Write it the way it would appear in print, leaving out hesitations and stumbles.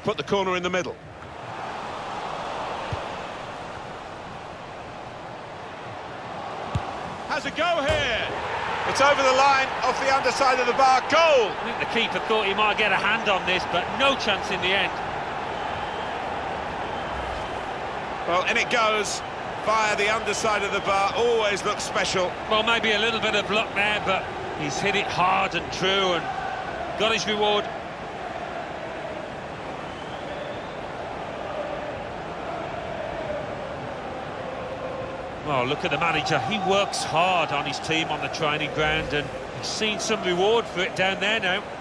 put the corner in the middle. Has a go here. It's over the line, off the underside of the bar. Goal! I think the keeper thought he might get a hand on this, but no chance in the end. Well, in it goes, via the underside of the bar. Always looks special. Well, maybe a little bit of luck there, but he's hit it hard and true and got his reward. Well, look at the manager. He works hard on his team on the training ground, and he's seen some reward for it down there now.